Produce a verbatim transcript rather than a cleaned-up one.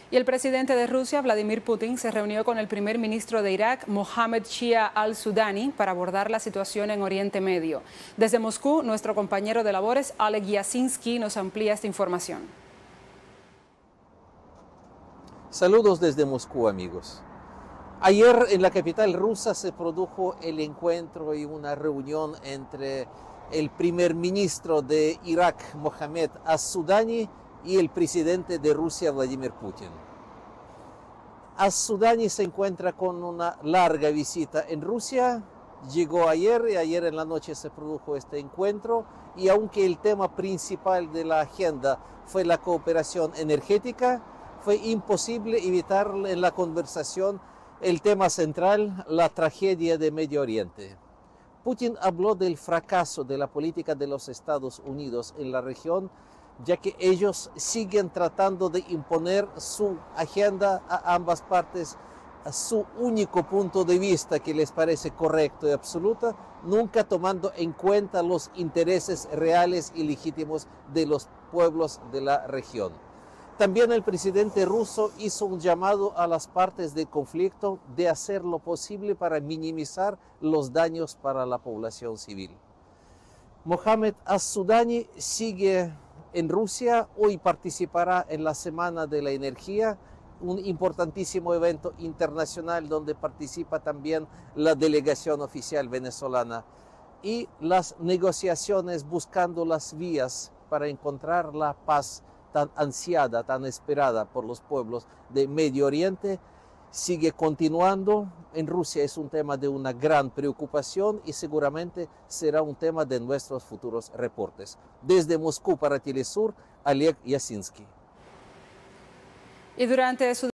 Y el presidente de Rusia, Vladimir Putin, se reunió con el primer ministro de Irak, Mohammed Shia al-Sudani, para abordar la situación en Oriente Medio. Desde Moscú, nuestro compañero de labores, Oleg Yasinski, nos amplía esta información. Saludos desde Moscú, amigos. Ayer en la capital rusa se produjo el encuentro y una reunión entre el primer ministro de Irak, Mohammed al-Sudani, y el presidente de Rusia, Vladimir Putin. Al-Sudani se encuentra con una larga visita en Rusia. Llegó ayer y ayer en la noche se produjo este encuentro, y aunque el tema principal de la agenda fue la cooperación energética, fue imposible evitar en la conversación el tema central, la tragedia de Medio Oriente. Putin habló del fracaso de la política de los Estados Unidos en la región, ya que ellos siguen tratando de imponer su agenda a ambas partes, a su único punto de vista que les parece correcto y absoluto, nunca tomando en cuenta los intereses reales y legítimos de los pueblos de la región. También el presidente ruso hizo un llamado a las partes del conflicto de hacer lo posible para minimizar los daños para la población civil. Mohammed al-Sudani sigue en Rusia. Hoy participará en la Semana de la Energía, un importantísimo evento internacional donde participa también la delegación oficial venezolana, y las negociaciones buscando las vías para encontrar la paz tan ansiada, tan esperada por los pueblos de Medio Oriente, sigue continuando. En Rusia es un tema de una gran preocupación y seguramente será un tema de nuestros futuros reportes. Desde Moscú para Telesur, Oleg Yasinski. Y durante su